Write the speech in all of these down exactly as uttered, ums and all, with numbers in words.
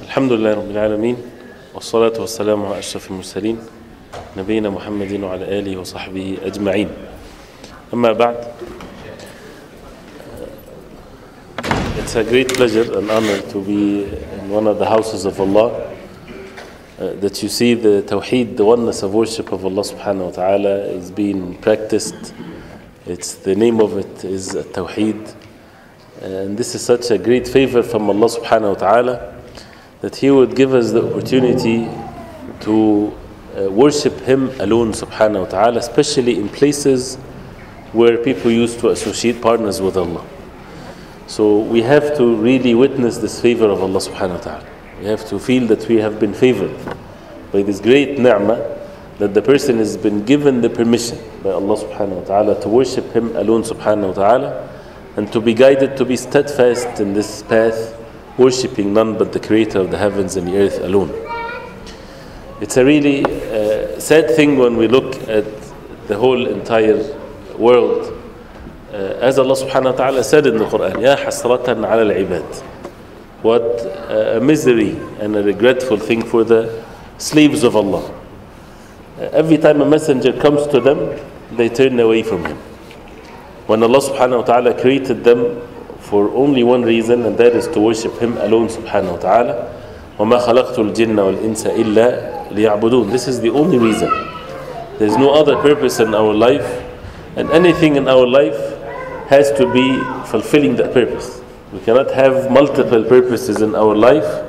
الحمد لله رب العالمين والصلاة والسلام على أشرف المرسلين نبينا محمد وعلى آله وصحبه أجمعين. أما بعد, it's a great pleasure and honor to be in one of the houses of Allah, uh, that you see the Tawheed, the oneness of worship of Allah subhanahu wa ta'ala is being practiced. It's the name of it is Tawheed, and this is such a great favor from Allah subhanahu wa ta'ala that He would give us the opportunity to uh, worship Him alone subhanahu wa ta'ala, especially in places where people used to associate partners with Allah. So we have to really witness this favor of Allah subhanahu wa ta'ala. We have to feel that we have been favored by this great ni'mah, that the person has been given the permission by Allah subhanahu wa ta'ala to worship Him alone subhanahu wa ta'ala, and to be guided to be steadfast in this path, worshipping none but the Creator of the heavens and the earth alone. It's a really uh, sad thing when we look at the whole entire world. Uh, as Allah subhanahu wa ta'ala said in the Quran, Ya hasratan ala al-ibad. What a misery and a regretful thing for the slaves of Allah. Uh, every time a messenger comes to them, they turn away from him. When Allah subhanahu wa ta'ala created them for only one reason, and that is to worship Him alone subhanahu wa ta'ala. وَمَا خَلَقْتُ الْجِنَّ وَالْإِنسَ إِلَّا لِيَعْبُدُونَ. This is the only reason. There is no other purpose in our life, and anything in our life has to be fulfilling that purpose. We cannot have multiple purposes in our life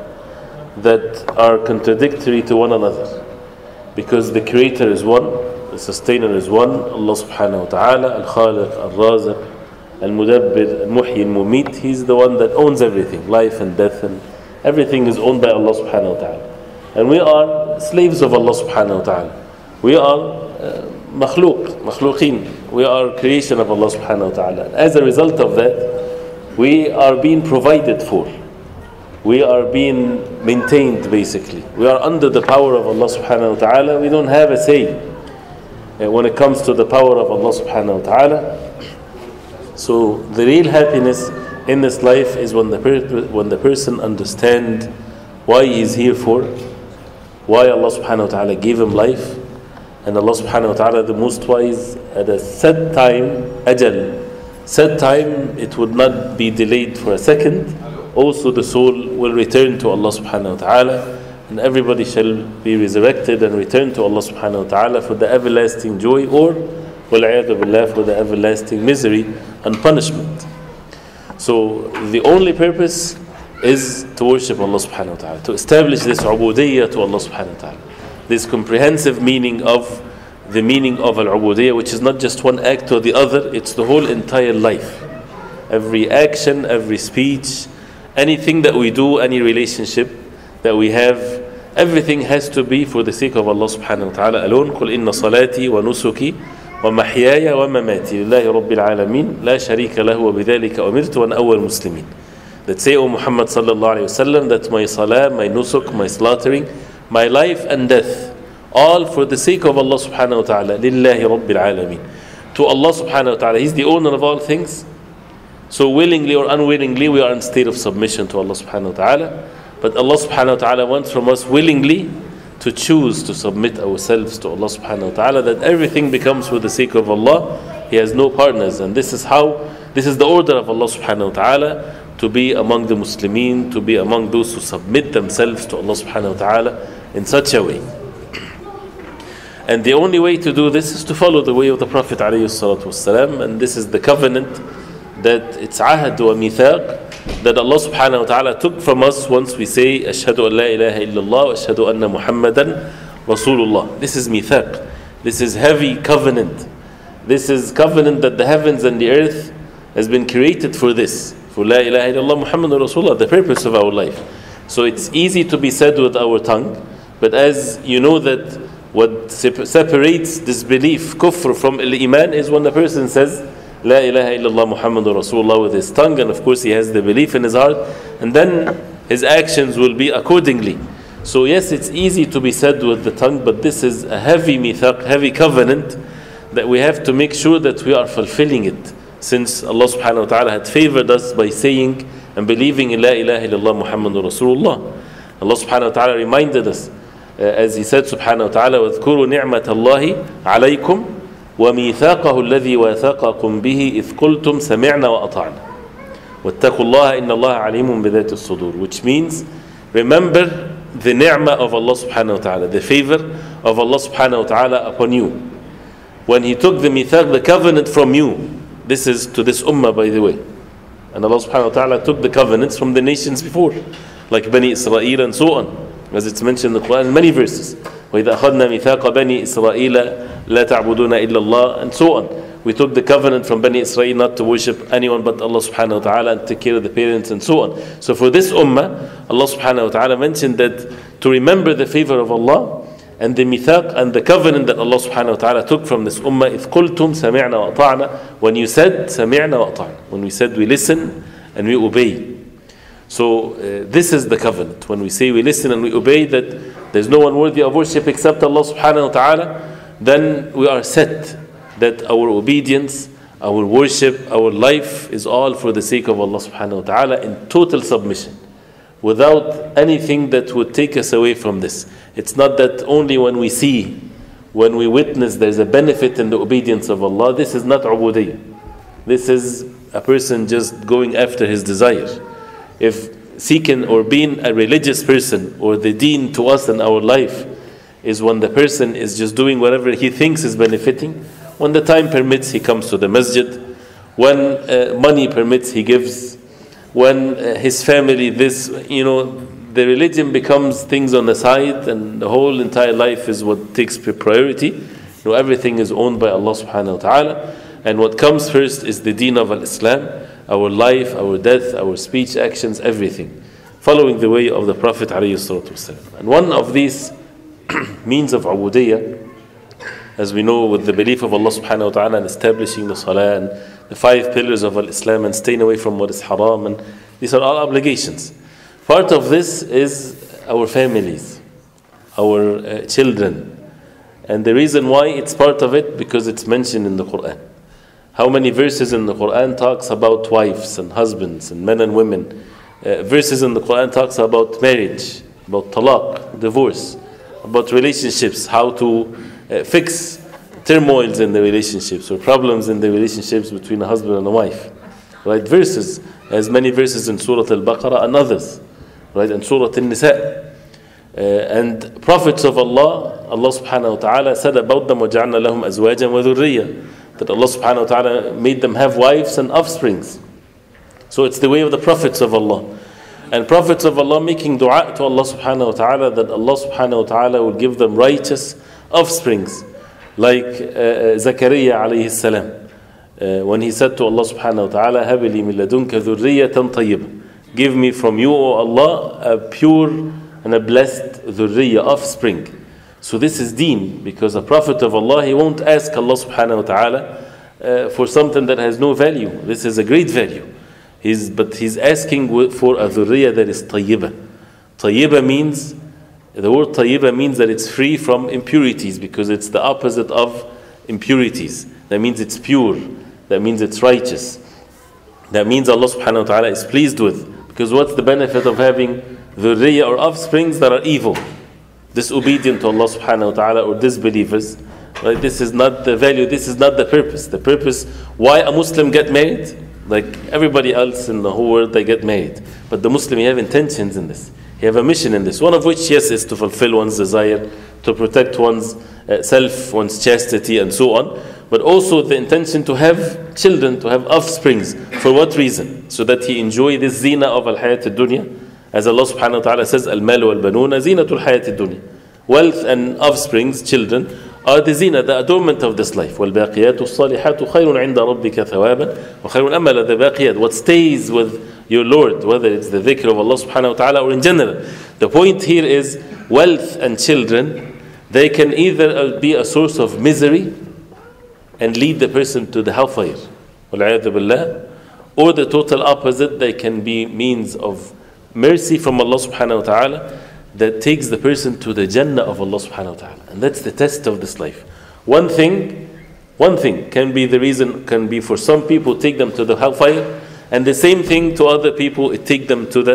that are contradictory to one another, because the Creator is one, the Sustainer is one, Allah subhanahu wa ta'ala, Al-Khaliq, Al-Raziq, Al-Mudabbir, Al-Muhyi, Al-Mumit. He's the one that owns everything, life and death, and everything is owned by Allah subhanahu wa ta'ala. And we are slaves of Allah subhanahu wa ta'ala. We are uh, makhluq, makhluqeen. We are creation of Allah subhanahu wa ta'ala. As a result of that, we are being provided for. We are being maintained basically. We are under the power of Allah subhanahu wa ta'ala. We don't have a say uh, when it comes to the power of Allah subhanahu wa ta'ala. So the real happiness in this life is when the per- when the person understands why he is here for, why Allah subhanahu wa ta'ala gave him life, and Allah subhanahu wa ta'ala, the most wise, at a set time, ajal, set time, it would not be delayed for a second. Also the soul will return to Allah subhanahu wa ta'ala, and everybody shall be resurrected and return to Allah subhanahu wa ta'ala for the everlasting joy, or وَالْعِيَاذُ بِاللَّهِ, for the everlasting misery and punishment. So the only purpose is to worship Allah subhanahu wa ta'ala, to establish this ubudiyyah to Allah subhanahu wa ta'ala, this comprehensive meaning of the meaning of al-ubudiyyah, which is not just one act or the other, it's the whole entire life. Every action, every speech, anything that we do, any relationship that we have, everything has to be for the sake of Allah subhanahu wa ta'ala alone. قُلْ إِنَّ صَلَاتِي وَنُسُكِي وَمَحْيَايَ وَمَمَاتِي لِلَّهِ رَبِّ الْعَالَمِينَ لَا شَرِيكَ لَهُ وَبِذَلِكَ أُمِرْتُ وَأَنَا أَوَّلُ الْمُسْلِمِينَ. That say, O Muhammad sallallahu alayhi wa sallam, that my salah, my nusuk, my slaughtering, my life and death, all for the sake of Allah subhanahu wa ta'ala, لِلَّهِ رَبِّ الْعَالَمِينَ. To Allah subhanahu wa ta'ala, He's the owner of all things. So willingly or unwillingly, we are in state of submission to Allah subhanahu wa ta'ala. But Allah subhanahu wa ta'ala wants from us willingly to choose to submit ourselves to Allah subhanahu wa ta'ala, that everything becomes for the sake of Allah. He has no partners, and this is how, this is the order of Allah subhanahu wa ta'ala, to be among the Muslimin, to be among those who submit themselves to Allah subhanahu wa ta'ala in such a way. And the only way to do this is to follow the way of the Prophet alayhi salatu wasalam, and this is the covenant, that it's ahad wa mithaq, that Allah subhanahu wa ta'ala took from us once we say ashhadu an la ilaha illallah wa ashhadu anna muhammadan rasulullah. This is mithaq. This is heavy covenant. This is covenant that the heavens and the earth has been created for this, for la ilaha illallah muhammadan rasulullah, the purpose of our life. So it's easy to be said with our tongue, but as you know that what separates this belief, kufr, from al-iman is when the person says La ilaha illallah Muhammadur Rasulullah with his tongue, and of course he has the belief in his heart, and then his actions will be accordingly. So yes, it's easy to be said with the tongue, but this is a heavy mithaq, heavy covenant, that we have to make sure that we are fulfilling it, since Allah subhanahu wa ta'ala had favored us by saying and believing in La ilaha illallah Muhammadur Rasulullah. Allah subhanahu wa ta'ala reminded us, uh, as He said subhanahu wa ta'ala, وَاذْكُرُوا نِعْمَةَ اللَّهِ عَلَيْكُمْ وَمِيثَاقَهُ الَّذِي وَاثَقَكُمْ بِهِ إِذْ قُلْتُمْ سَمِعْنَا وَأَطَعْنَا وَاتَّقُوا اللَّهَ إِنَّ اللَّهَ عَلِيمٌ بِذَاتِ الصُّدُورِ. Which means, remember the ni'mah of Allah subhanahu wa ta'ala, the favor of Allah subhanahu wa ta'ala upon you. When He took the mithaq, the covenant from you, this is to this ummah, by the way. And Allah subhanahu wa ta'ala took the covenants from the nations before, like Bani Israel and so on, as it's mentioned in the Quran in many verses. وَإِذَا أَخَذْنَا مِثَاقَ بَنِي إِسْرَائِيلَ لَا تَعْبُدُونَ إِلَّا اللَّهِ, and so on. We took the covenant from Bani Israel not to worship anyone but Allah subhanahu wa ta'ala and take care of the parents and so on. So for this ummah, Allah subhanahu wa ta'ala mentioned that to remember the favor of Allah and the mithaq and the covenant that Allah subhanahu wa ta'ala took from this ummah. إِذْ قُلْتُمْ سَمِعْنَا وَأَطَعْنَا, when you said سَمِعْنَا وَأَطَعْنَا, when we said we listen and we obey. So uh, this is the covenant. When we say we listen and we obey, that there's no one worthy of worship except Allah subhanahu wa ta'ala, then we are set that our obedience, our worship, our life is all for the sake of Allah subhanahu wa ta'ala in total submission, without anything that would take us away from this. It's not that only when we see, when we witness there's a benefit in the obedience of Allah. This is not ubudiyyah. This is a person just going after his desire. If seeking or being a religious person or the deen to us in our life is when the person is just doing whatever he thinks is benefiting, when the time permits he comes to the masjid, when uh, money permits he gives, when uh, his family this, you know, the religion becomes things on the side and the whole entire life is what takes priority. You know, everything is owned by Allah subhanahu wa ta'ala, and what comes first is the deen of al-Islam, our life, our death, our speech, actions, everything, following the way of the Prophet alayhi salatu wasalam. And one of these means of ubudiyyah, as we know, with the belief of Allah subhanahu wa ta'ala and establishing the salah and the five pillars of al-Islam and staying away from what is haram, and these are all obligations. Part of this is our families, our uh, children. And the reason why it's part of it, because it's mentioned in the Quran. How many verses in the Quran talks about wives and husbands and men and women? Uh, verses in the Quran talks about marriage, about talaq, divorce, about relationships, how to uh, fix turmoils in the relationships or problems in the relationships between a husband and a wife. Right? Verses, as many verses in Surah Al-Baqarah and others. Right? And Surah Al-Nisa. Uh, and prophets of Allah, Allah subhanahu wa ta'ala said about them, وَجَعَلْنَا لَهُمْ أَزْوَاجًا وَذُرِّيًّا, that Allah subhanahu wa ta'ala made them have wives and offsprings. So it's the way of the prophets of Allah. And prophets of Allah making dua to Allah subhanahu wa ta'ala that Allah subhanahu wa ta'ala will give them righteous offsprings. Like uh, Zakaria alayhi salam, uh, when he said to Allah subhanahu wa ta'ala, هَبِ لِي مِن لَدُنْكَ ذُرِّيَّةً طَيِّبًا, give me from you, O Allah, a pure and a blessed dhurriya, offspring. So this is deen, because a prophet of Allah, he won't ask Allah subhanahu wa ta'ala uh, for something that has no value. This is a great value. He's, but he's asking for a dhurriya that is tayyiba. Tayyiba means, the word tayyiba means that it's free from impurities, because it's the opposite of impurities. That means it's pure. That means it's righteous. That means Allah subhanahu wa ta'ala is pleased with. Because what's the benefit of having dhurriya or offsprings that are evil, disobedient to Allah subhanahu wa ta'ala, or disbelievers? Right? This is not the value, this is not the purpose. The purpose why a Muslim get married, like everybody else in the whole world, they get married. But the Muslim, he have intentions in this. He have a mission in this. One of which, yes, is to fulfill one's desire, to protect one's uh, self, one's chastity, and so on. But also the intention to have children, to have offsprings. For what reason? So that he enjoy this zina of al-hayat al-dunya. As Allah subhanahu wa ta'ala says, al-mal wal-banuna zinatul hayat al-dunya. Wealth and offsprings, children, are the zina, the adornment of this life. وَالْبَاقِيَاتُ الصَّالِحَاتُ خَيْرٌ عِنْدَ رَبِّكَ ثَوَابًا وَخَيْرٌ أَمَلًا. The baqiyat, what stays with your Lord, whether it's the dhikr of Allah subhanahu wa ta'ala or in general. The point here is wealth and children, they can either be a source of misery and lead the person to the hellfire, وَالْعِيَاذُ بِاللَّهِ, or the total opposite, they can be means of mercy from Allah subhanahu wa ta'ala that takes the person to the Jannah of Allah subhanahu wa ta'ala. And that's the test of this life. One thing, one thing can be the reason, can be for some people take them to the hellfire, and the same thing to other people, it take them to the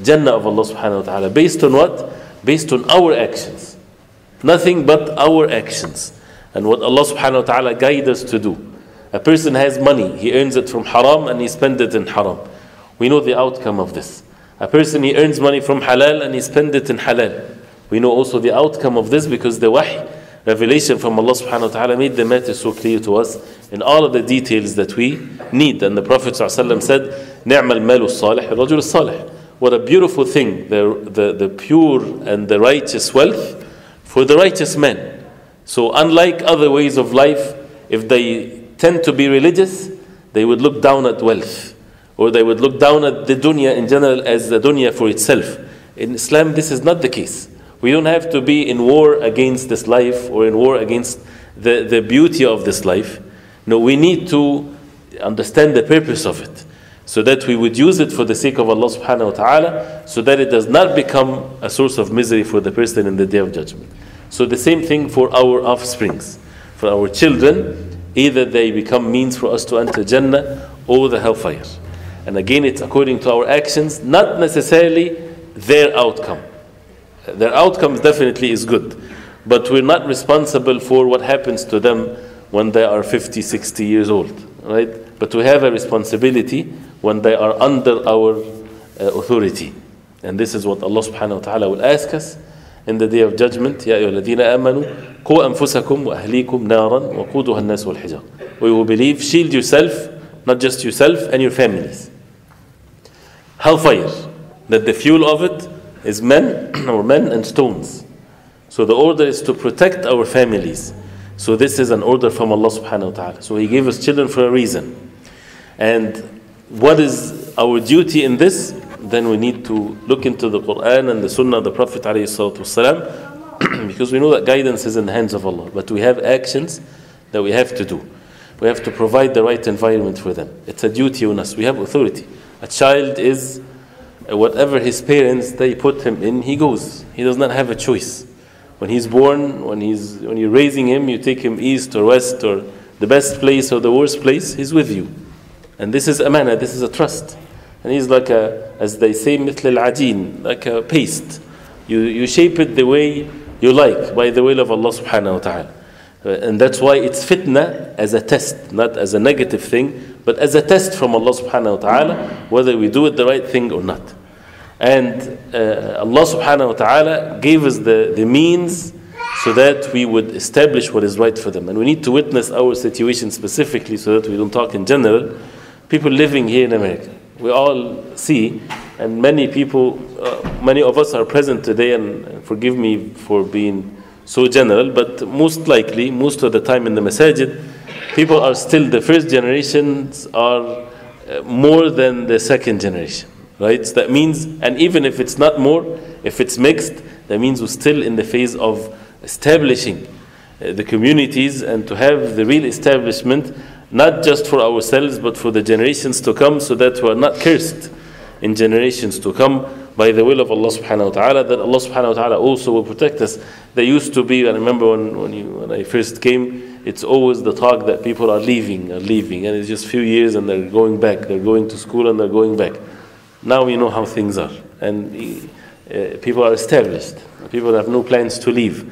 Jannah of Allah subhanahu wa ta'ala. Based on what? Based on our actions. Nothing but our actions. And what Allah subhanahu wa ta'ala guides us to do. A person has money, he earns it from haram and he spends it in haram. We know the outcome of this. A person, he earns money from halal and he spends it in halal. We know also the outcome of this because the wahy, revelation from Allah subhanahu wa ta'ala made the matter so clear to us in all of the details that we need. And the Prophet ﷺ said, نِعْمَ الْمَالُ الصَّالِحِ الرَّجُلُ الصَّالِحِ. What a beautiful thing, the, the, the pure and the righteous wealth for the righteous man. So unlike other ways of life, if they tend to be religious, they would look down at wealth. Or they would look down at the dunya in general as the dunya for itself. In Islam, this is not the case. We don't have to be in war against this life or in war against the, the beauty of this life. No, we need to understand the purpose of it so that we would use it for the sake of Allah subhanahu wa ta'ala, so that it does not become a source of misery for the person in the Day of Judgment. So the same thing for our offsprings, for our children, either they become means for us to enter Jannah or the hellfire. And again, it's according to our actions, not necessarily their outcome. Their outcomes definitely is good, but we're not responsible for what happens to them when they are fifty, sixty years old, right? But we have a responsibility when they are under our uh, authority. And this is what Allah subhanahu wa ta'ala will ask us in the Day of Judgment. يَا أَيُّهَا الَّذِينَ آمَنُوا قُوا أَنفُسَكُمْ وَأَهْلِيكُمْ نَارًا وَقُودُهَا النَّاسُ وَالْحِجَارَةُ. We will believe, shield yourself, not just yourself and your families. Hellfire, that the fuel of it is men or men and stones. So the order is to protect our families. So this is an order from Allah subhanahu wa ta'ala. So He gave us children for a reason. And what is our duty in this? Then we need to look into the Quran and the Sunnah of the Prophet alayhi salatu wasalam, because we know that guidance is in the hands of Allah. But we have actions that we have to do. We have to provide the right environment for them. It's a duty on us. We have authority. A child is whatever his parents they put him in, he goes. He does not have a choice. When he's born, when he's when you're raising him, you take him east or west or the best place or the worst place, he's with you. And this is amana, this is a trust. And he's like a, as they say, مثل العجين, like a paste. You you shape it the way you like by the will of Allah subhanahu wa ta'ala. And that's why it's fitna as a test, not as a negative thing, but as a test from Allah subhanahu wa ta'ala, whether we do it the right thing or not. And uh, Allah subhanahu wa ta'ala gave us the, the means so that we would establish what is right for them. And we need to witness our situation specifically so that we don't talk in general. People living here in America, we all see, and many people, uh, many of us are present today, and forgive me for being so general, but most likely, most of the time in the masajid, people are still, the first generations are uh, more than the second generation, right? So that means, and even if it's not more, if it's mixed, that means we're still in the phase of establishing uh, the communities and to have the real establishment, not just for ourselves, but for the generations to come, so that we're not cursed in generations to come by the will of Allah subhanahu wa ta'ala, that Allah subhanahu wa ta'ala also will protect us. There used to be, I remember when, when, you, when I first came, it's always the talk that people are leaving, are leaving, and it's just a few years and they're going back, they're going to school and they're going back. Now we know how things are, and uh, people are established. People have no plans to leave.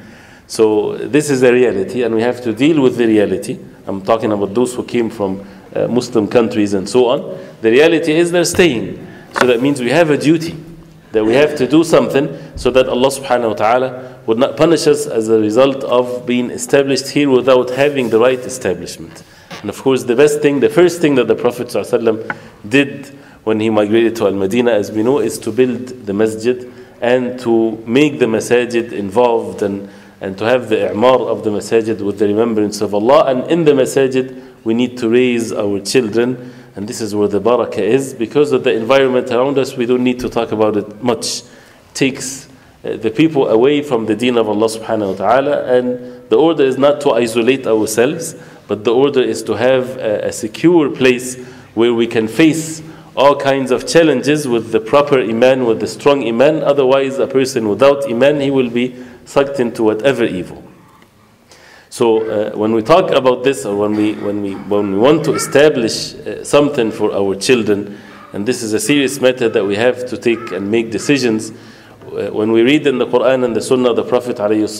So this is the reality, and we have to deal with the reality. I'm talking about those who came from uh, Muslim countries and so on. The reality is they're staying. So that means we have a duty, that we have to do something so that Allah subhanahu wa ta'ala would not punish us as a result of being established here without having the right establishment. And of course the best thing, the first thing that the Prophet ﷺ did when he migrated to Al-Madinah, as we know, is to build the masjid and to make the masajid involved and, and to have the i'mar of the masajid with the remembrance of Allah. And in the masajid we need to raise our children, and this is where the barakah is. Because of the environment around us, we don't need to talk about it much. It takes uh, the people away from the deen of Allah subhanahu wa ta'ala, and the order is not to isolate ourselves, but the order is to have a, a secure place where we can face all kinds of challenges with the proper iman, with the strong iman. Otherwise, a person without iman, he will be sucked into whatever evil. So uh, when we talk about this, or when we when we when we want to establish uh, something for our children, And this is a serious matter that we have to take and make decisions. When we read in the Quran and the Sunnah of the Prophet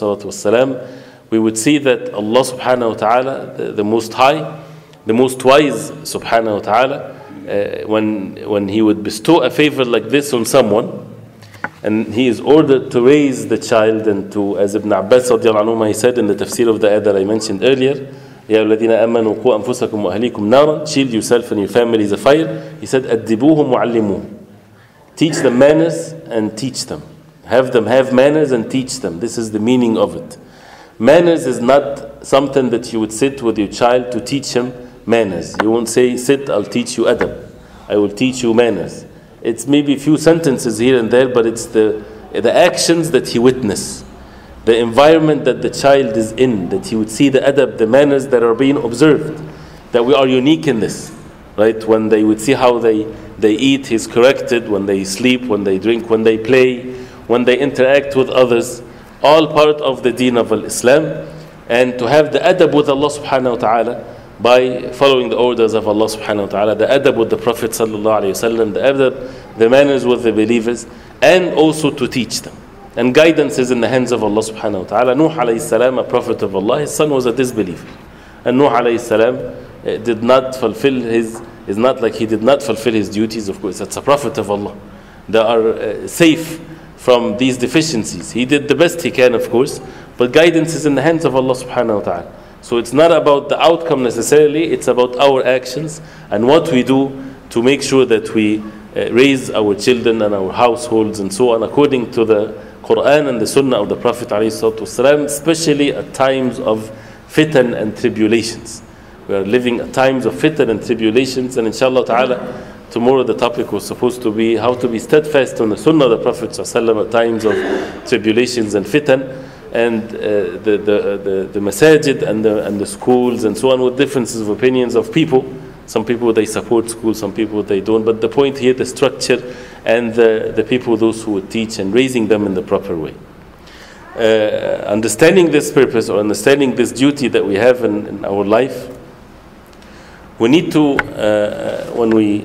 ﷺ, we would see that Allah subhanahu wa ta'ala, the, the Most High, the Most Wise subhanahu wa ta'ala, uh, when, when He would bestow a favor like this on someone, and he is ordered to raise the child, and to, as Ibn Abbas radiallahu anhu, he said in the tafsir of the ayah that I mentioned earlier, يا الذين آمنوا قوا أنفسكم وأهليكم نارا, shield yourself and your families a fire. He said أدبوهم وعلموهم, teach them manners and teach them. Have them have manners and teach them. This is the meaning of it. Manners is not something that you would sit with your child to teach him manners. You won't say, sit, I'll teach you adab, I will teach you manners. It's maybe a few sentences here and there, but it's the, the actions that he witnessed, the environment that the child is in, that he would see the adab, the manners that are being observed, that we are unique in this, right? When they would see how they, they eat, he's corrected, when they sleep, when they drink, when they play, when they interact with others, all part of the deen of Islam. And to have the adab with Allah subhanahu wa ta'ala by following the orders of Allah subhanahu wa ta'ala, the adab with the Prophet sallallahu alayhi wa sallam, the adab, the manners with the believers, and also to teach them. And guidance is in the hands of Allah subhanahu wa ta'ala. Nuh alayhi salam, a prophet of Allah, his son was a disbeliever. And Nuh alayhi salam did not fulfill his, is not like he did not fulfill his duties, of course. It's a prophet of Allah. They are uh, safe from these deficiencies. He did the best he can, of course, but guidance is in the hands of Allah subhanahu wa ta'ala. So it's not about the outcome necessarily, it's about our actions and what we do to make sure that we uh, raise our children and our households and so on according to the Quran and the Sunnah of the Prophet ﷺ, especially at times of fitan and tribulations. We are living at times of fitan and tribulations, and inshallah ta'ala, tomorrow the topic was supposed to be how to be steadfast on the Sunnah of the Prophet ﷺ at times of tribulations and fitan. And uh, the, the, the, the masajid and the, and the schools and so on, with differences of opinions of people. Some people, they support schools, some people they don't. But the point here, the structure and the, the people, those who would teach, and raising them in the proper way. Uh, understanding this purpose, or understanding this duty that we have in, in our life, we need to, uh, when we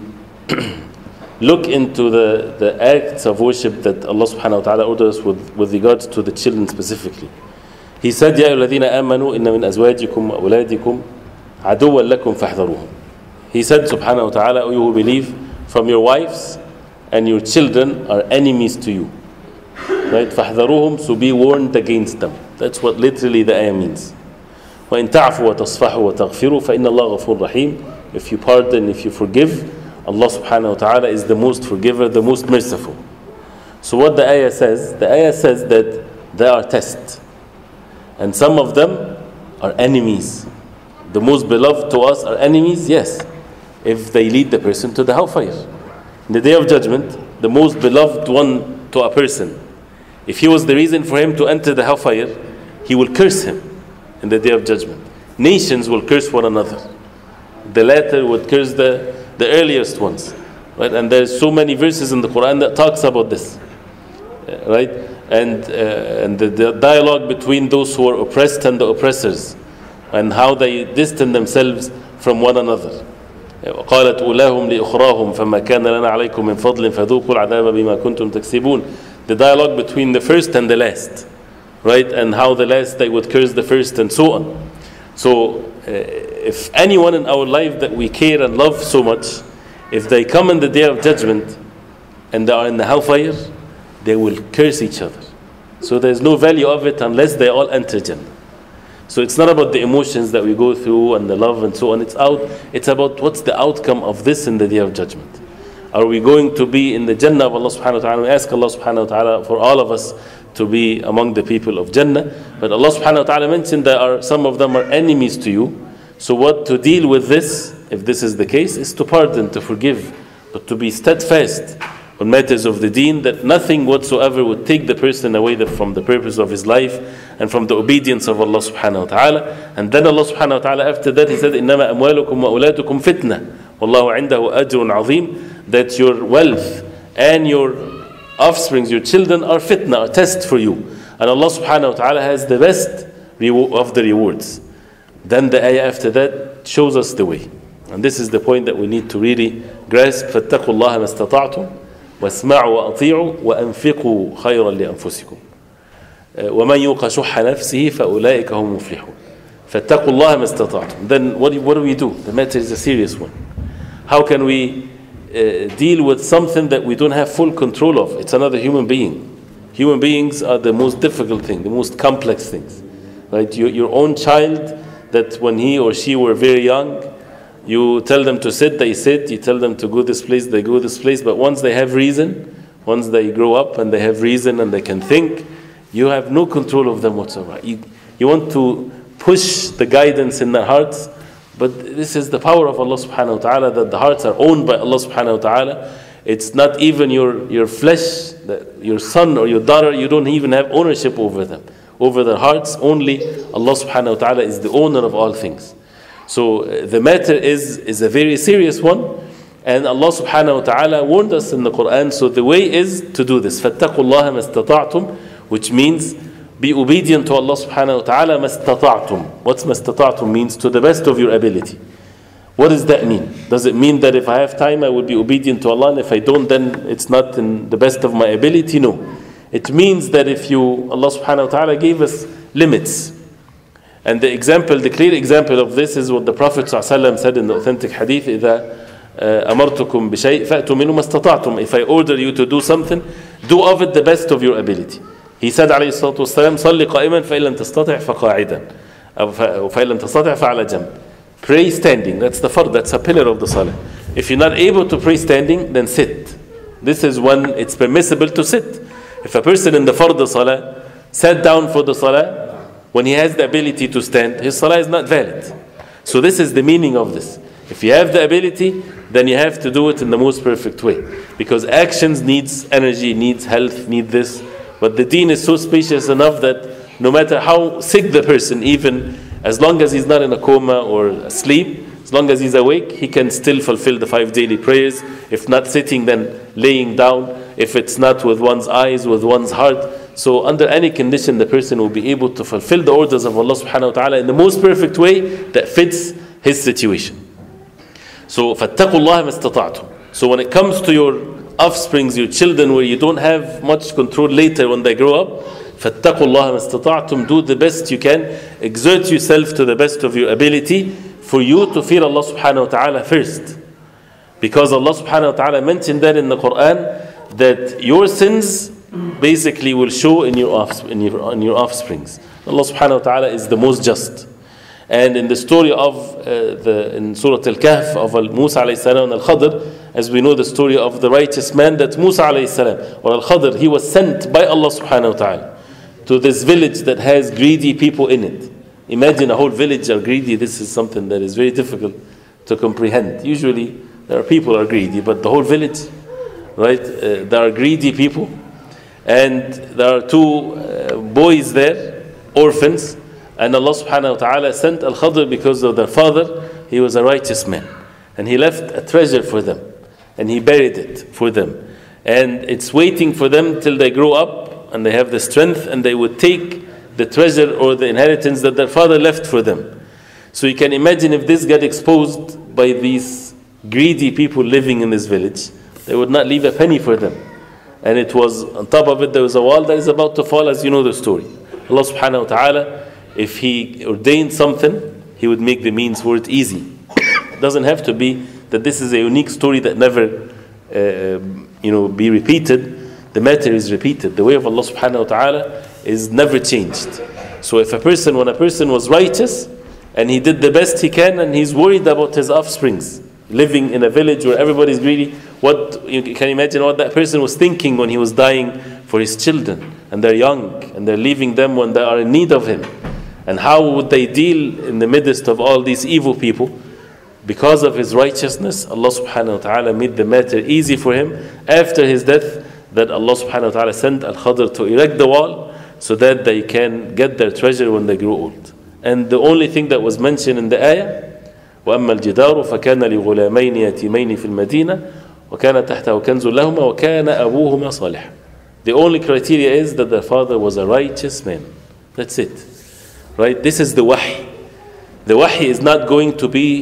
look into the, the acts of worship that Allah subhanahu wa ta'ala orders with, with regards to the children specifically. He said, يَا أَيُّهَا الَّذِينَ آمَنُوا إِنَّ مِنْ أَزْوَاجِكُمْ وَأَوْلَادِكُمْ عَدُوًّا لَكُمْ فَاحْذَرُوهُمْ. He said, subhanahu wa ta'ala, O you who believe, from your wives and your children are enemies to you. Right? فَاحْذَرُوهُمْ, so be warned against them. That's what literally the ayah means. وَإِن تَعْفُوا وَتَصْفَحُوا وَتَغْفِرُوا فَإِنَّ اللَّهَ غَفُورٌ رَحِيمٌ. If you pardon, if you forgive, Allah subhanahu wa ta'ala is the most forgiver, the most merciful. So what the ayah says, the ayah says that there are tests. And some of them are enemies. The most beloved to us are enemies, yes, if they lead the person to the hellfire. In the day of judgment, the most beloved one to a person, if he was the reason for him to enter the hellfire, he will curse him in the day of judgment. Nations will curse one another. The latter would curse the the earliest ones, right? And there's so many verses in the Quran that talks about this, right? And uh, and the, the dialogue between those who are oppressed and the oppressors, and how they distance themselves from one another. وقالت أولاهم لأخراهم فما كان لنا عليكم من فضل فذوقوا العذاب بما كنتم تكسبون. The dialogue between the first and the last, right? And how the last they would curse the first and so on. So uh, if anyone in our life that we care and love so much, if they come in the day of judgment and they are in the hellfire, they will curse each other. So there's no value of it unless they all enter Jannah. So it's not about the emotions that we go through and the love and so on. It's out. It's about what's the outcome of this in the day of judgment. Are we going to be in the Jannah of Allah subhanahu wa ta'ala? We ask Allah subhanahu wa ta'ala for all of us to be among the people of Jannah. But Allah subhanahu wa ta'ala mentioned there are some of them are enemies to you. So what to deal with this, if this is the case, is to pardon, to forgive, but to be steadfast on matters of the deen, that nothing whatsoever would take the person away from the purpose of his life and from the obedience of Allah subhanahu wa ta'ala. And then Allah subhanahu wa ta'ala after that he said, إِنَّمَا أَمْوَالُكُمْ وَأَوْلَادُكُمْ فِتْنَةٌ وَاللَّهُ عِنْدَهُ أَجْرٌ عَظِيمٌ. That your wealth and your offsprings, your children are fitna, a test for you. And Allah subhanahu wa ta'ala has the best of the rewards. Then the ayah after that shows us the way. And this is the point that we need to really grasp فاتقوا الله ما استطعتم واسمعوا وأطيعوا وأنفقوا خيرا لأنفسكم ومن يوق شح نفسه فأولئك هم المفلحون. فاتقوا الله ما استطعتم. Then what do, what do we do? The matter is a serious one. How can we uh, deal with something that we don't have full control of? It's another human being. Human beings are the most difficult thing, the most complex things. Right? Your, your own child, that when he or she were very young, you tell them to sit, they sit. You tell them to go this place, they go this place. But once they have reason, once they grow up and they have reason and they can think, you have no control of them whatsoever. You, you want to push the guidance in their hearts, but this is the power of Allah subhanahu wa ta'ala, that the hearts are owned by Allah subhanahu wa ta'ala. It's not even your, your flesh, your son or your daughter, you don't even have ownership over them. Over their hearts, only Allah subhanahu wa ta'ala is the owner of all things. So uh, the matter is, is a very serious one, and Allah subhanahu wa ta'ala warned us in the Quran. So the way is to do this. فَاتَّقُوا اللَّهَ مَا اسْتَطَعْتُمْ, which means be obedient to Allah subhanahu wa ta'ala مَا اسْتَطَعْتُمْ. What's مَا اسْتَطَعْتُمْ means? To the best of your ability. What does that mean? Does it mean that if I have time I will be obedient to Allah, and if I don't then it's not in the best of my ability? No. It means that if you, Allah subhanahu wa ta'ala gave us limits. And the example, the clear example of this is what the Prophet ﷺ said in the authentic hadith: إِذَا أَمَرْتُكُمْ بِشَيْءٍ فَأْتُوا مِنْهُ مَا اسْتَطَعْتُمْ. If I order you to do something, do of it the best of your ability. He said عليه الصلاة والسلام: صَلِّ قَائِمًا فَإِن لَمْ تَسْتَطِعْ فَقَاعِدًا فَإِن لَمْ تَسْتَطِعْ فَعَلَى جَنْبٍ. Pray standing. That's the fard, that's a pillar of the salah. If you're not able to pray standing, then sit. This is when it's permissible to sit. If a person in the fard salah sat down for the salah, when he has the ability to stand, his salah is not valid. So this is the meaning of this. If you have the ability, then you have to do it in the most perfect way. Because actions needs energy, needs health, need this. But the deen is so spacious enough that no matter how sick the person, even as long as he's not in a coma or asleep, as long as he's awake, he can still fulfill the five daily prayers. If not sitting, then laying down. If it's not with one's eyes, with one's heart. So under any condition, the person will be able to fulfill the orders of Allah subhanahu wa ta'ala in the most perfect way that fits his situation. So فَاتَّقُوا اللَّهَ مَا اسْتَطَعْتُمْ. So when it comes to your offsprings, your children, where you don't have much control later when they grow up, فَاتَّقُوا اللَّهَ مَا اسْتَطَعْتُمْ. Do the best you can. Exert yourself to the best of your ability for you to fear Allah subhanahu wa ta'ala first. Because Allah subhanahu wa ta'ala mentioned that in the Quran, that your sins basically will show in your, offspring, in your, in your offsprings. Allah subhanahu wa ta'ala is the most just. And in the story of uh, the in Surah Al-Kahf of Musa alayhi salam and Al-Khadr, as we know the story of the righteous man, that Musa alayhi salam or Al-Khadr, he was sent by Allah subhanahu wa ta'ala to this village that has greedy people in it. Imagine a whole village are greedy. This is something that is very difficult to comprehend. Usually there are people are greedy, but the whole village, right? Uh, there are greedy people. And there are two uh, boys there, orphans, and Allah subhanahu wa ta'ala sent Al-Khadr because of their father. He was a righteous man, and he left a treasure for them, and he buried it for them, and it's waiting for them till they grow up and they have the strength, and they would take the treasure or the inheritance that their father left for them. So you can imagine if this got exposed by these greedy people living in this village, they would not leave a penny for them. And it was, on top of it, there was a wall that is about to fall, as you know the story. Allah subhanahu wa ta'ala, if He ordained something, He would make the means for it easy. It doesn't have to be that this is a unique story that never uh, you know, be repeated. The matter is repeated. The way of Allah subhanahu wa ta'ala is never changed. So if a person, when a person was righteous, and he did the best he can, and he's worried about his offsprings, living in a village where everybody's greedy, what you can imagine what that person was thinking when he was dying for his children, and they're young, and they're leaving them when they are in need of him. And how would they deal in the midst of all these evil people? Because of his righteousness, Allah subhanahu wa ta'ala made the matter easy for him. After his death, that Allah subhanahu wa ta'ala sent Al-Khadr to erect the wall, so that they can get their treasure when they grow old. And the only thing that was mentioned in the ayah, وَأَمَّا الْجِدَارُ فَكَانَ لِغُلَامَيْنِ يَتِيمَيْنِ فِي الْمَدِينَةِ وَكَانَ تَحْتَهُ كَنْزٌ لَهُمَا وَكَانَ أَبُوهُمَا صَالِحًا. The only criteria is that their father was a righteous man. That's it. Right? This is the wahy. The wahy is not going to be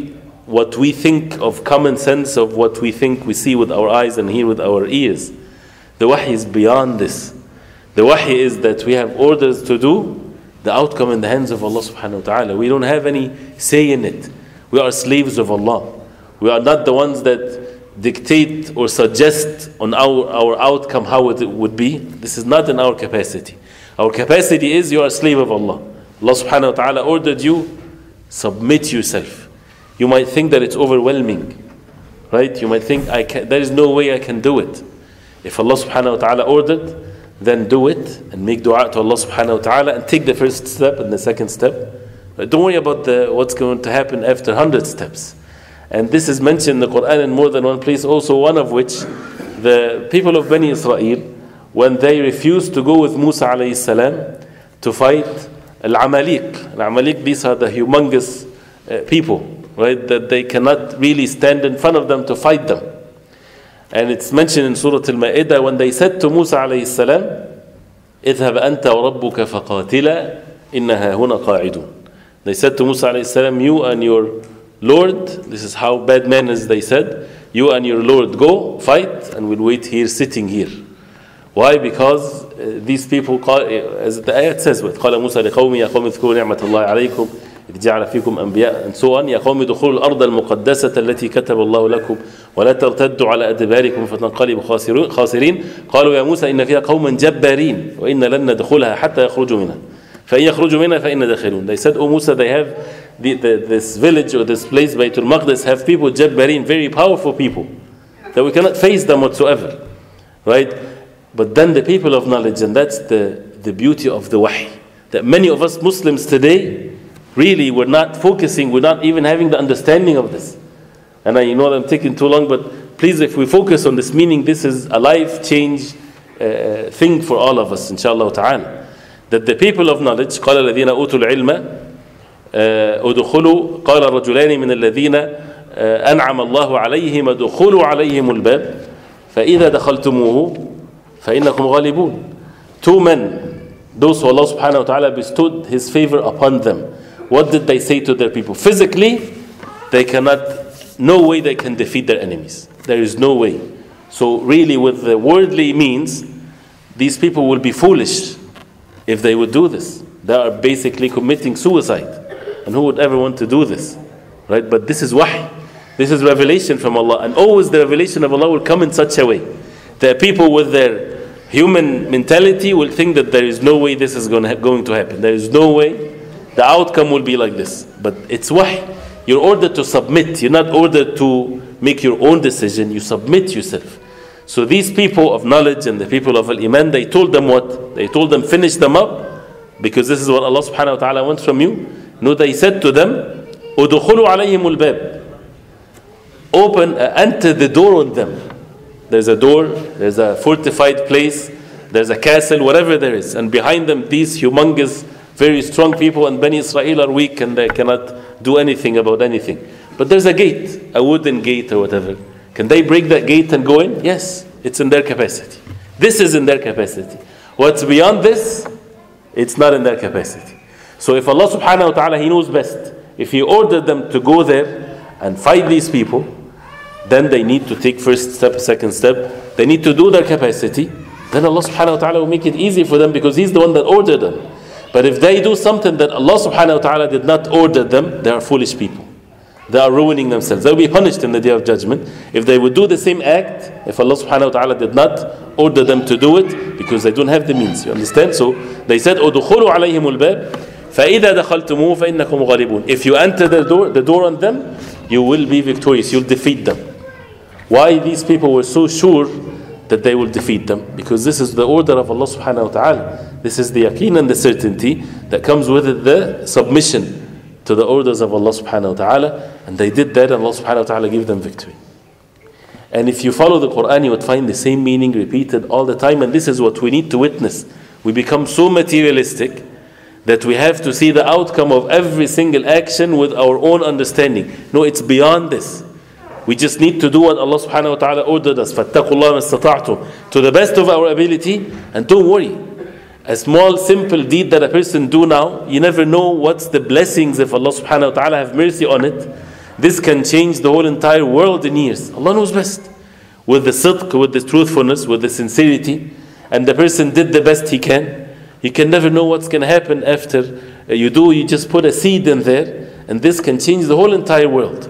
what we think of common sense, of what we think we see with our eyes and hear with our ears. The wahy is beyond this. The wahy is that we have orders to do, the outcome in the hands of Allah subhanahu wa ta'ala. We don't have any say in it. We are slaves of Allah. We are not the ones that dictate or suggest on our, our outcome how it would be. This is not in our capacity. Our capacity is you are a slave of Allah. Allah subhanahu wa ta'ala ordered you, submit yourself. You might think that it's overwhelming, right? You might think, I can, there is no way I can do it. If Allah subhanahu wa ta'ala ordered, then do it and make dua to Allah subhanahu wa ta'ala and take the first step and the second step. But don't worry about the, what's going to happen after one hundred steps. And this is mentioned in the Quran in more than one place, also one of which the people of Bani Israel, when they refused to go with Musa alayhi salam to fight Al-Amalik. Al-Amalik, these are the humongous uh, people, right, that they cannot really stand in front of them to fight them. And it's mentioned in Surah Al-Ma'idah when they said to Musa alayhi salam, اذهب أنت وربك فقاتلا إنها هنا قاعدون. They said to Musa alayhi salam, you and your Lord, this is how bad manners they said, you and your Lord go, fight, and we'll wait here, sitting here. Why? Because uh, these people, call, uh, as the ayat says, قال موسى لقومه يا قوم اذكروا نعمة الله عليكم إذ جعل فيكم أنبياء and so on. يا قوم ادخلوا الأرض المقدسة التي كتب الله لكم ولا ترتدوا على أدباركم فتنقلبوا خاسرين قالوا يا موسى إن فيها قوما جبارين وإن لن ندخلها حتى يخرجوا منها فإن يخرجوا منها فإن داخلون. They said, O Musa, they have the, the, this village or this place, Baytul Maqdis, have people jabbarin, very powerful people, that we cannot face them whatsoever, right? But then the people of knowledge, and that's the, the beauty of the wahy, that many of us Muslims today really we're not focusing, we're not even having the understanding of this. And I you know I'm taking too long, but please, if we focus on this meaning, this is a life change uh, thing for all of us, inshallah ta'ala. That the people of knowledge, قال الذين أوتوا العلم ادخلوا قال الرجلان من الذين أنعم الله عليهم ادخلوا عليهم الباب فإذا دخلتموه فإنكم غالبون. Two men, those who Allah subhanahu wa ta'ala bestowed His favor upon them, what did they say to their people? Physically, they cannot, no way they can defeat their enemies. There is no way. So really with the worldly means, these people will be foolish if they would do this. They are basically committing suicide. And who would ever want to do this? Right? But this is wahy. This is revelation from Allah. And always the revelation of Allah will come in such a way that people with their human mentality will think that there is no way this is going to, ha- going to happen. There is no way the outcome will be like this. But it's wahy. You're ordered to submit. You're not ordered to make your own decision. You submit yourself. So these people of knowledge and the people of Al-Iman, they told them what? They told them, finish them up, because this is what Allah subhanahu wa ta'ala wants from you. No, they said to them, "Udkhulu alayhim al-bab." Open, uh, enter the door on them. There's a door, there's a fortified place, there's a castle, whatever there is. And behind them, these humongous, very strong people, and Bani Israel are weak and they cannot do anything about anything. But there's a gate, a wooden gate or whatever. Can they break that gate and go in? Yes, it's in their capacity. This is in their capacity. What's beyond this, it's not in their capacity. So if Allah subhanahu wa ta'ala, He knows best. If He ordered them to go there and fight these people, then they need to take first step, second step. They need to do their capacity. Then Allah subhanahu wa ta'ala will make it easy for them because He's the one that ordered them. But if they do something that Allah subhanahu wa ta'ala did not order them, they are foolish people. They are ruining themselves. They will be punished in the Day of Judgment. If they would do the same act, if Allah subhanahu wa ta'ala did not order them to do it, because they don't have the means. You understand? So they said, "Udkhulu alayhim al-bab." فَإِذَا دَخَلْتُمُوهُ فَإِنَّكُمْ غَالِبُونَ. If you enter the door, the door on them, you will be victorious. You'll defeat them. Why these people were so sure that they will defeat them? Because this is the order of Allah subhanahu wa ta'ala. This is the yaqeen and the certainty that comes with it, the submission to the orders of Allah subhanahu wa ta'ala. And they did that, and Allah subhanahu wa ta'ala gave them victory. And if you follow the Quran, you would find the same meaning repeated all the time. And this is what we need to witness. We become so materialistic that we have to see the outcome of every single action with our own understanding. No, it's beyond this. We just need to do what Allah subhanahu wa ta'ala ordered us. فَاتَّقُوا اللَّهَ مَا اسْتَطَعْتُمْ. To the best of our ability. And don't worry. A small simple deed that a person do now, you never know what's the blessings if Allah subhanahu wa ta'ala have mercy on it. this can change the whole entire world in years. Allah knows best. With the sidq, with the truthfulness, with the sincerity, and the person did the best he can. You can never know what's going to happen after you do. You just put a seed in there, and this can change the whole entire world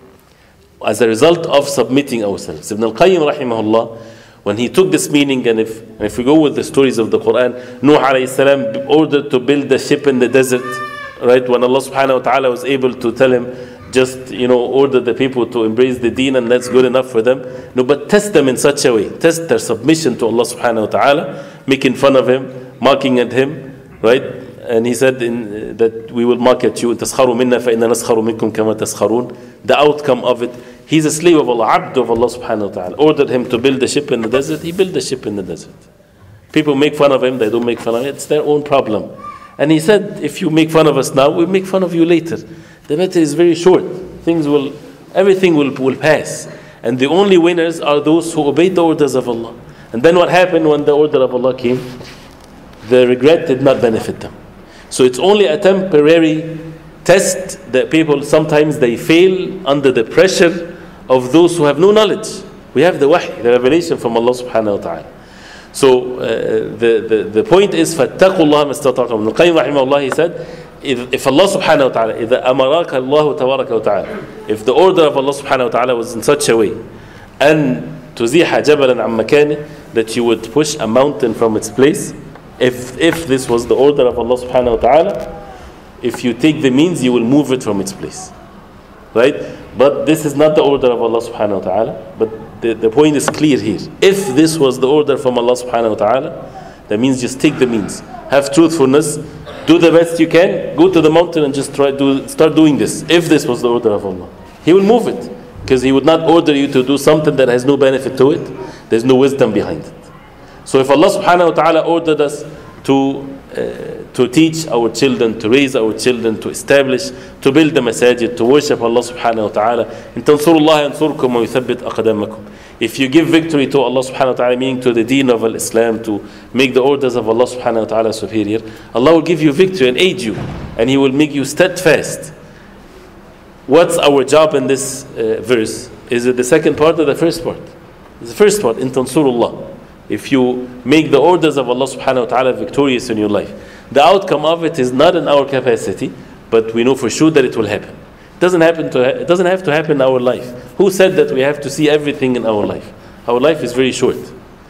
as a result of submitting ourselves. Ibn al-Qayyim rahimahullah, when he took this meaning, and if, and if we go with the stories of the Quran, Nuh alayhi salam ordered to build a ship in the desert, right? When Allah subhanahu wa ta'ala was able to tell him, just, you know, order the people to embrace the deen, and that's good enough for them. No, but test them in such a way. Test their submission to Allah subhanahu wa ta'ala, making fun of him, mocking at him, right? And he said in, uh, that we will mock at you. تَسْخَرُوا مِنَّا فَإِنَّا نَسْخَرُ مِنْكُمْ كَمَا تَسْخَرُونَ. The outcome of it, he's a slave of Allah, abd of Allah subhanahu wa ta'ala. Ordered him to build a ship in the desert, he built a ship in the desert. People make fun of him, they don't make fun of him, it's their own problem. And he said, if you make fun of us now, we'll make fun of you later. The matter is very short. Things will, everything will, will pass. And the only winners are those who obeyed the orders of Allah. And then what happened when the order of Allah came? The regret did not benefit them. So it's only a temporary test that people, sometimes they fail under the pressure of those who have no knowledge. We have the wahy, the revelation from Allah subhanahu wa ta'ala. So uh, the, the, the point is, فَاتَّقُوا اللَّهَ مَسْتَطَعْتُمْ. Ibn al-Qayyim rahimahullah, he said, if, if Allah subhanahu wa ta'ala, إِذَا أَمَرَاكَ اللَّهُ تَبَارَكَ وَتَعَالَى, if the order of Allah subhanahu wa ta'ala was in such a way, أَن تُزِيحَ جَبَلًا عَن مَكَانِهِ, that you would push a mountain from its place, if, if this was the order of Allah subhanahu wa ta'ala, if you take the means, you will move it from its place. Right? But this is not the order of Allah subhanahu wa ta'ala. But the, the point is clear here. If this was the order from Allah subhanahu wa ta'ala, that means just take the means. Have truthfulness. Do the best you can. Go to the mountain and just try to start doing this. If this was the order of Allah, He will move it. Because He would not order you to do something that has no benefit to it. There's no wisdom behind it. So if Allah subhanahu wa ta'ala ordered us to uh, to teach our children, to raise our children, to establish, to build the masajid, to worship Allah subhanahu wa ta'ala, in tansurullah yansurkum wa yuthabbit aqdamakum. If you give victory to Allah subhanahu wa ta'ala, meaning to the deen of Islam, to make the orders of Allah subhanahu wa ta'ala superior, Allah will give you victory and aid you, and He will make you steadfast. What's our job in this uh, verse? Is it the second part or the first part? It's the first part, in tansurullah. If you make the orders of Allah subhanahu wa ta'ala victorious in your life, the outcome of it is not in our capacity, but we know for sure that it will happen. It doesn't happen to ha- it doesn't have to happen in our life. Who said that we have to see everything in our life? Our life is very short.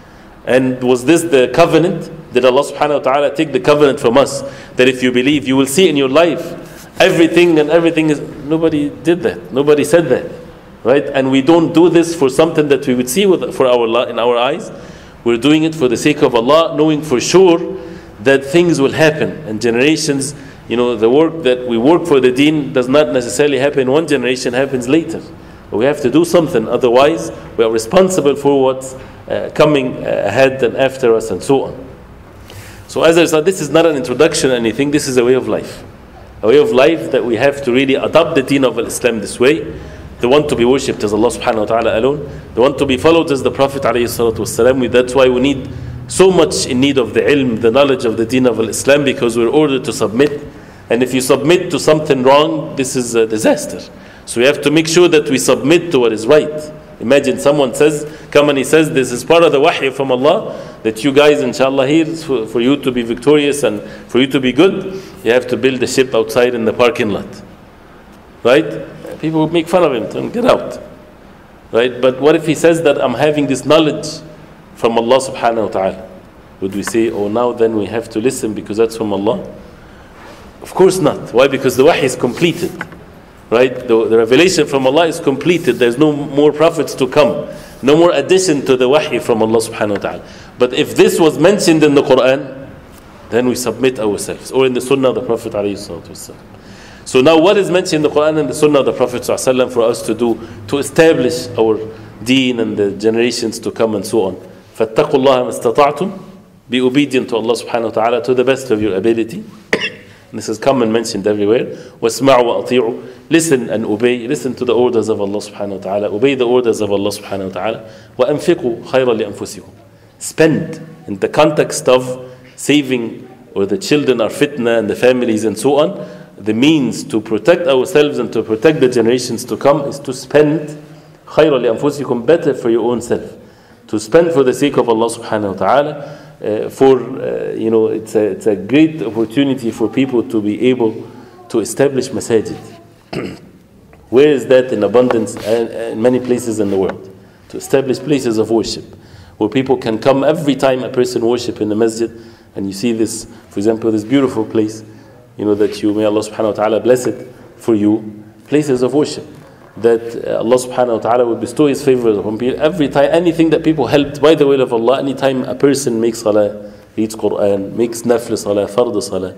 And was this the covenant? Did Allah subhanahu wa ta'ala take the covenant from us that if you believe, you will see in your life everything, and everything is... Nobody did that. Nobody said that. Right? And we don't do this for something that we would see with, for our in our eyes. We're doing it for the sake of Allah, knowing for sure that things will happen. And generations, you know, the work that we work for the deen does not necessarily happen in one generation, happens later. But we have to do something, otherwise we are responsible for what's uh, coming ahead and after us and so on. So as I said, this is not an introduction or anything, this is a way of life. A way of life that we have to really adopt the deen of Islam this way. The one to be worshipped is Allah subhanahu wa ta'ala alone. The one to be followed is the Prophet alayhi salatu wasalam. That's why we need so much in need of the ilm, the knowledge of the deen of Islam, because we're ordered to submit. And if you submit to something wrong, this is a disaster. So we have to make sure that we submit to what is right. Imagine someone says, come and he says, this is part of the wahy from Allah, that you guys inshallah here, for, for you to be victorious and for you to be good, you have to build a ship outside in the parking lot. Right? People would make fun of him and get out. Right? But what if he says that I'm having this knowledge from Allah subhanahu wa ta'ala? Would we say, oh, now then we have to listen because that's from Allah? Of course not. Why? Because the wahy is completed. Right? The, the revelation from Allah is completed. There's no more prophets to come. No more addition to the wahy from Allah subhanahu wa ta'ala. But if this was mentioned in the Quran, then we submit ourselves. Or in the Sunnah of the Prophet alayhi salatu wasalam. So now what is mentioned in the Quran and the Sunnah of the Prophet ﷺ for us to do to establish our deen and the generations to come and so on? فَاتَّقُوا اللَّهَ مَسْتَطَعْتُمْ. Be obedient to Allah subhanahu wa ta'ala to the best of your ability. And this is common mentioned everywhere. وَاسْمَعُوا وَأَطِيعُوا. Listen and obey. Listen to the orders of Allah subhanahu wa ta'ala. Obey the orders of Allah subhanahu wa ta'ala. وَأَنْفِقُوا خَيْرًا لِأَنفُسِكُمْ. Spend in the context of saving, or the children are fitna and the families and so on. the means to protect ourselves and to protect the generations to come is to spend خَيْرًا لِأَنفُسِكُمْ, better for your own self. To spend for the sake of Allah subhanahu wa ta'ala. Uh, for, uh, you know, it's a, it's a great opportunity for people to be able to establish masajid. Where is that in abundance? And in many places in the world. To establish places of worship where people can come every time a person worship in the masjid, and you see this, for example, this beautiful place, you know, that you, may Allah subhanahu wa ta'ala bless it for you, places of worship, that Allah subhanahu wa ta'ala will bestow His favors upon people every time. Anything that people helped by the will of Allah, anytime a person makes salah, reads Quran, makes nafl salah, fard salah,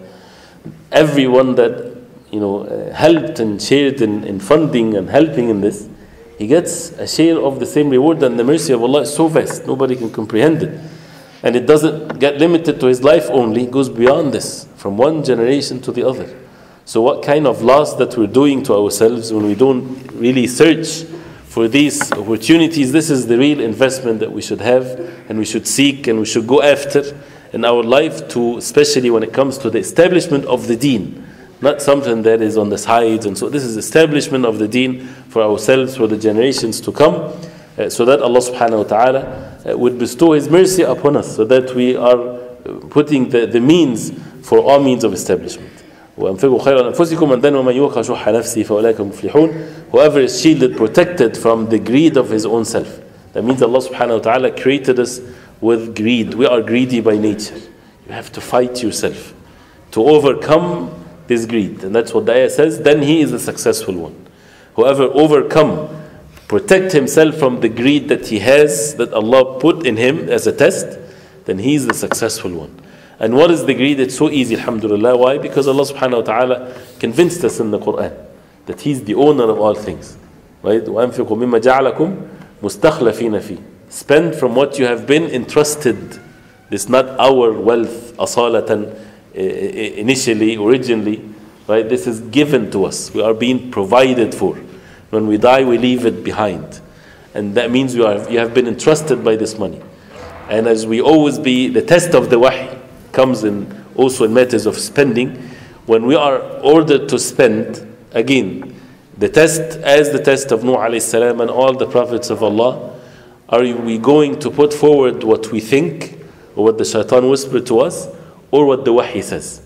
everyone that, you know, uh, helped and shared in, in funding and helping in this, he gets a share of the same reward, and the mercy of Allah is so vast, nobody can comprehend it. And it doesn't get limited to his life only, it goes beyond this, from one generation to the other. So what kind of loss that we're doing to ourselves when we don't really search for these opportunities? This is the real investment that we should have, and we should seek, and we should go after in our life, to, especially when it comes to the establishment of the deen. Not something that is on the sides. And so this is establishment of the deen for ourselves, for the generations to come, uh, so that Allah subhanahu wa ta'ala uh, would bestow His mercy upon us, so that we are putting the, the means for all means of establishment. وَأَنْفِقُوا خَيْرًا لِأَنفُسِكُمْ, and then وَمَنْ يُوقَ شُحَّ نَفْسِهِ فَأُولَٰئِكَ مُفْلِحُونَ. Whoever is shielded, protected from the greed of his own self. That means Allah subhanahu wa ta'ala created us with greed. We are greedy by nature. You have to fight yourself to overcome this greed. And that's what the ayah says. Then he is a successful one. Whoever overcome, protect himself from the greed that he has, that Allah put in him as a test, then he is the successful one. And what is the greed? It's so easy, alhamdulillah. Why? Because Allah subhanahu wa ta'ala convinced us in the Quran that He's the owner of all things. Right? وَأَنْفِقُوا مِمَّا جَعَلَكُمْ مُسْتَخْلَفِينَ فِيهِ. Spend from what you have been entrusted. This is not our wealth, asalatan, initially, originally. Right? This is given to us. We are being provided for. When we die, we leave it behind. And that means we are, you have been entrusted by this money. And as we always be, the test of the wahy comes in also in matters of spending. When we are ordered to spend, again, the test, as the test of Nuh alayhi salam and all the prophets of Allah, are we going to put forward what we think, or what the shaitan whispered to us, or what the wahy says?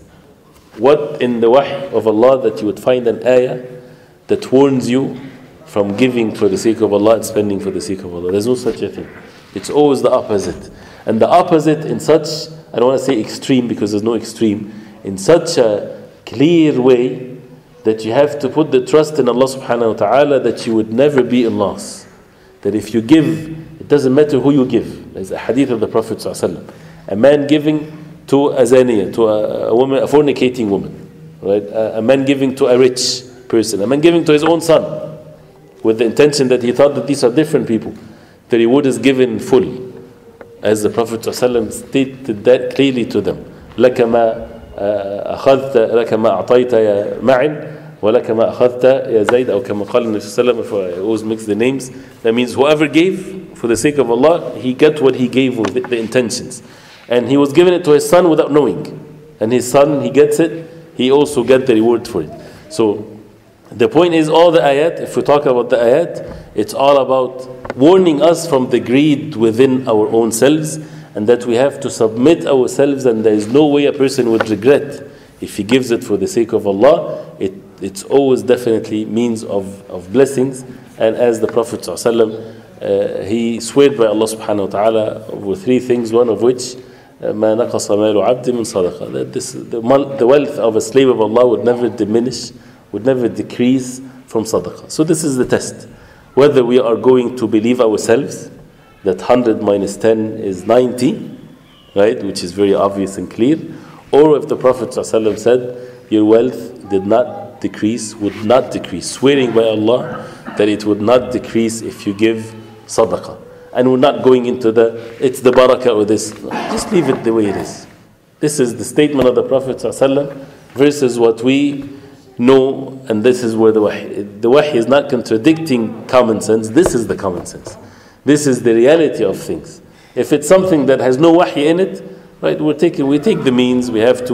What in the wahy of Allah that you would find an ayah that warns you from giving for the sake of Allah and spending for the sake of Allah? There's no such a thing. It's always the opposite. And the opposite in such, I don't want to say extreme because there's no extreme, in such a clear way that you have to put the trust in Allah subhanahu wa ta'ala that you would never be in loss. That if you give, it doesn't matter who you give. There's a hadith of the Prophet sallallahu alaihi wasallam. A man giving to a zaniya, to a, a woman, a fornicating woman, right? A, a man giving to a rich person, a man giving to his own son, with the intention that he thought that these are different people. The reward is given full. As the Prophet ﷺ stated that clearly to them. لَكَ مَا أَخَذْتَ لَكَ مَا أَعْطَيْتَ يَا مَعٍ وَلَكَ مَا أَخَذْتَ يَا زَيْدَ أو كما قال النبي صلى الله عليه وسلم. If I always mix the names, that means whoever gave for the sake of Allah, he got what he gave with the, the intentions. And he was giving it to his son without knowing. And his son, he gets it, he also got the reward for it. So the point is, all the ayat, if we talk about the ayat, it's all about warning us from the greed within our own selves, and that we have to submit ourselves, and there is no way a person would regret if he gives it for the sake of Allah. It, it's always definitely means of, of blessings. And as the Prophet ﷺ, uh, he swore by Allah subhanahu wa ta'ala over three things, one of which مَا نَقَصَ مَالُ عَبْدٍ مِّن صَدَقَةٍ, that this, the, the wealth of a slave of Allah would never diminish, would never decrease from sadaqah. So this is the test. Whether we are going to believe ourselves that one hundred minus ten is ninety, right, which is very obvious and clear, or if the Prophet ﷺ said, your wealth did not decrease, would not decrease, swearing by Allah that it would not decrease if you give sadaqah. And we're not going into the, it's the barakah or this. Just leave it the way it is. This is the statement of the Prophet ﷺ versus what we know, and this is where the wahy. The wahy is not contradicting common sense. This is the common sense. This is the reality of things. If it's something that has no wahy in it, right, we're taking, we take the means. We have to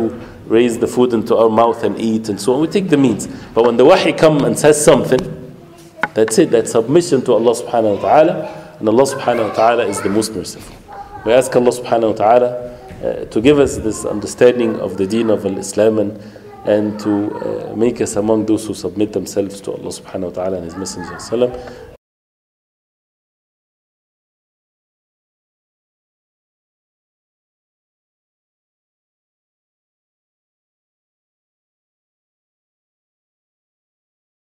raise the food into our mouth and eat and so on. We take the means. But when the wahi comes and says something, that's it. That's submission to Allah subhanahu wa ta'ala. And Allah subhanahu wa ta'ala is the most merciful. We ask Allah subhanahu wa ta'ala uh, to give us this understanding of the deen of Islam and, and to uh, make us among those who submit themselves to Allah subhanahu wa ta'ala and His Messenger sallallahu alaihi wasallam.